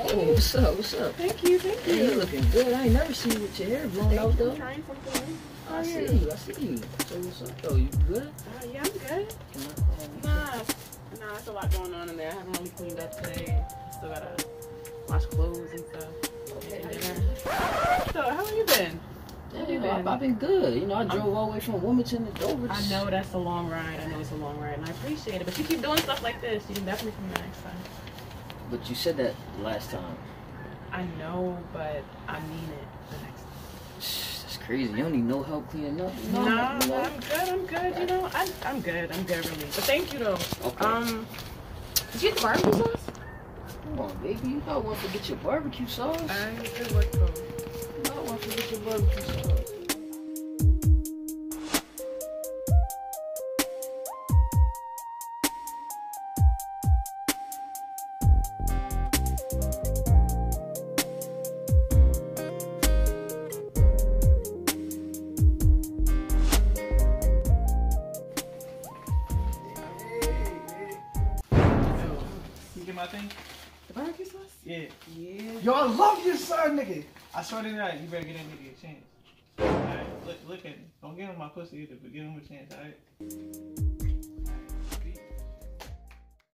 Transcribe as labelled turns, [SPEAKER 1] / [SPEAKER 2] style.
[SPEAKER 1] Oh, what's up? What's up?
[SPEAKER 2] Thank you, thank you.
[SPEAKER 1] Hey, you looking good. I ain't never seen you with your hair blown out though.
[SPEAKER 2] Trying something new.
[SPEAKER 1] I see you. I see you. So what's up though? You good?
[SPEAKER 2] Yeah, I'm good. Nah, it's a lot going on in there. I haven't really cleaned up today. Still gotta wash clothes and stuff.
[SPEAKER 1] Okay.
[SPEAKER 2] So, how have you been?
[SPEAKER 1] I've been good. You know, I drove all the way from Wilmington to Dover.
[SPEAKER 2] I know that's a long ride. I know it's a long ride, and I appreciate it. But you keep doing stuff like this. You can definitely come back next time.
[SPEAKER 1] But you said that last time.
[SPEAKER 2] I know, but I mean it the next time.
[SPEAKER 1] That's crazy. You don't need no help cleaning up.
[SPEAKER 2] No, I'm good. You know, I'm good really. But thank you though.
[SPEAKER 1] Okay.
[SPEAKER 2] Did you get the barbecue sauce?
[SPEAKER 1] Come on, baby. You don't want to forget your barbecue sauce.
[SPEAKER 2] I did what though?
[SPEAKER 1] You don't want to forget your barbecue sauce.
[SPEAKER 3] My thing?
[SPEAKER 2] The barbecue sauce?
[SPEAKER 3] Yeah.
[SPEAKER 2] Yeah.
[SPEAKER 3] Yo, I love your son, nigga. I swear to God, you better get that nigga a chance. Alright, look at him. Don't give him my pussy either, but give him a chance, alright?